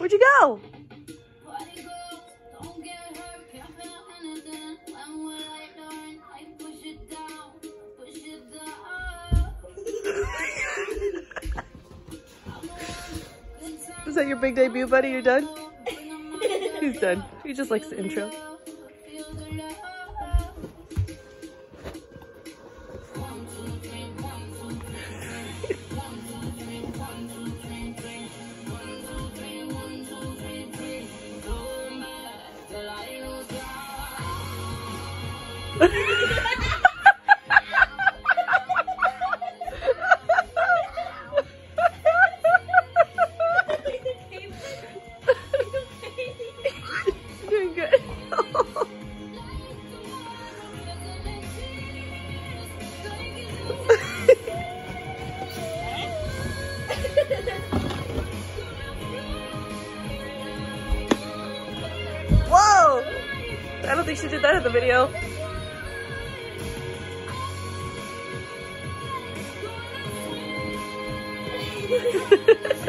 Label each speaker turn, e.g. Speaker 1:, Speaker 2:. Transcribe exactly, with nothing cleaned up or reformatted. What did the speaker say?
Speaker 1: Where'd you go? Is that your big debut, buddy? You're done? He's done. He just likes the intro. Doing good. Whoa! I don't think she did that in the video. Ha ha ha.